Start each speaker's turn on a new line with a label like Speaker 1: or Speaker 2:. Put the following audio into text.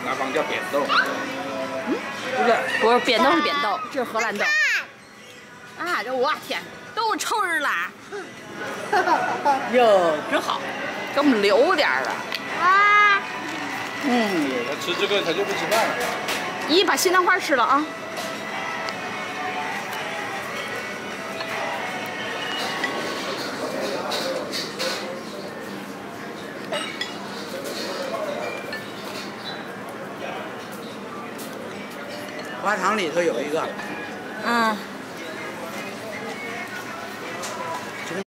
Speaker 1: 南方叫扁豆。
Speaker 2: 不是扁豆是扁豆，这是荷兰豆。啊，这我天，都成人啦！哟，真好，给我们留点儿啊。
Speaker 3: 啊，
Speaker 1: 对，他吃这个他就不吃饭了。
Speaker 2: 姨把西兰花吃了啊。
Speaker 4: 花肠里头有一个，
Speaker 2: 嗯。